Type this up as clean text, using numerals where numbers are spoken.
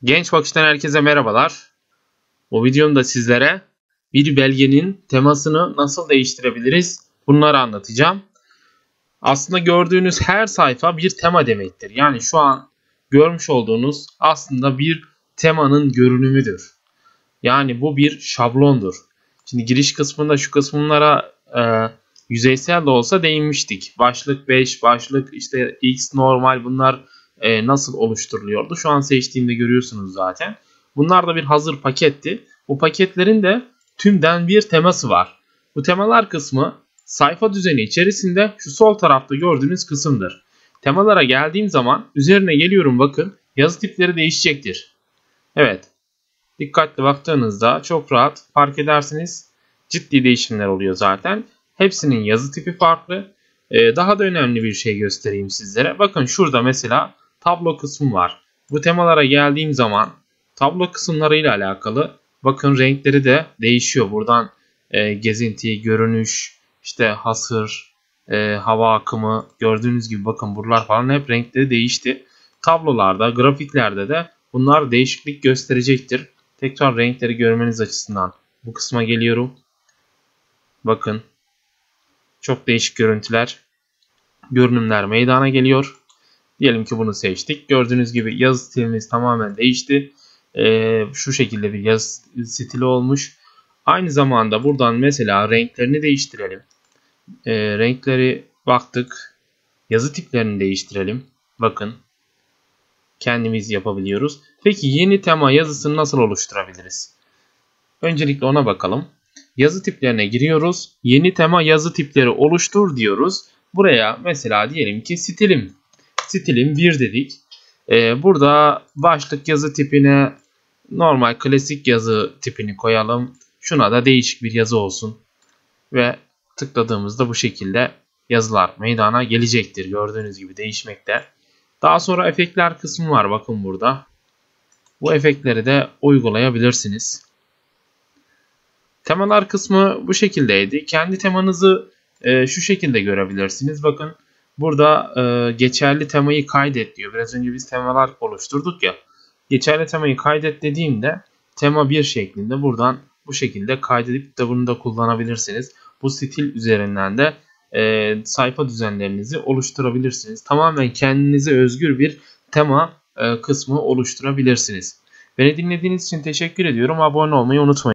Genç Bakış'tan herkese merhabalar. Bu videomda sizlere bir belgenin temasını nasıl değiştirebiliriz bunları anlatacağım. Aslında gördüğünüz her sayfa bir tema demektir. Yani şu an görmüş olduğunuz aslında bir temanın görünümüdür. Yani bu bir şablondur. Şimdi giriş kısmında şu kısımlara yüzeysel de olsa değinmiştik. Başlık 5, başlık işte X normal bunlar nasıl oluşturuluyordu? Şu an seçtiğimde görüyorsunuz zaten. Bunlar da bir hazır paketti. Bu paketlerin de tümden bir teması var. Bu temalar kısmı sayfa düzeni içerisinde şu sol tarafta gördüğünüz kısımdır. Temalara geldiğim zaman üzerine geliyorum, bakın yazı tipleri değişecektir. Evet, dikkatli baktığınızda çok rahat fark edersiniz. Ciddi değişimler oluyor zaten. Hepsinin yazı tipi farklı. Daha da önemli bir şey göstereyim sizlere. Bakın şurada mesela tablo kısmı var. Bu temalara geldiğim zaman tablo kısımlarıyla alakalı bakın renkleri de değişiyor. Buradan gezinti, görünüş, işte hasır, hava akımı gördüğünüz gibi bakın buralar falan hep renkleri değişti. Tablolarda, grafiklerde de bunlar değişiklik gösterecektir. Tekrar renkleri görmeniz açısından bu kısma geliyorum. Bakın çok değişik görüntüler, görünümler meydana geliyor. Diyelim ki bunu seçtik. Gördüğünüz gibi yazı stilimiz tamamen değişti. Şu şekilde bir yazı stili olmuş. Aynı zamanda buradan mesela renklerini değiştirelim. Renkleri baktık. Yazı tiplerini değiştirelim. Bakın kendimiz yapabiliyoruz. Peki yeni tema yazısını nasıl oluşturabiliriz? Öncelikle ona bakalım. Yazı tiplerine giriyoruz. Yeni tema yazı tipleri oluştur diyoruz. Buraya mesela diyelim ki stilim 1 dedik. Burada başlık yazı tipine normal klasik yazı tipini koyalım. Şuna da değişik bir yazı olsun. Ve tıkladığımızda bu şekilde yazılar meydana gelecektir. Gördüğünüz gibi değişmekte. Daha sonra efektler kısmı var. Bakın burada. Bu efektleri de uygulayabilirsiniz. Temalar kısmı bu şekildeydi. Kendi temanızı şu şekilde görebilirsiniz. Bakın burada geçerli temayı kaydet diyor. Biraz önce biz temalar oluşturduk ya. Geçerli temayı kaydet dediğimde tema 1 şeklinde buradan bu şekilde kaydedip de bunu da kullanabilirsiniz. Bu stil üzerinden de sayfa düzenlerinizi oluşturabilirsiniz. Tamamen kendinize özgür bir tema kısmı oluşturabilirsiniz. Beni dinlediğiniz için teşekkür ediyorum. Abone olmayı unutmayın.